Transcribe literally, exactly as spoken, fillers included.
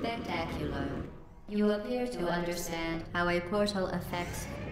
Spectacular. You appear to understand how a portal affects